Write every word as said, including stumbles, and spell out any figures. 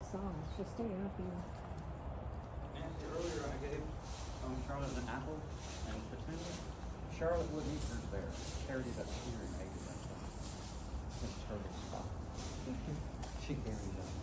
massage. Just stay up here. Nancy, earlier I gave um, Charlotte an apple and petunia. Charlotte wouldn't eat hers there. Carried it up here and ate it up there. It's her spot. She carries up.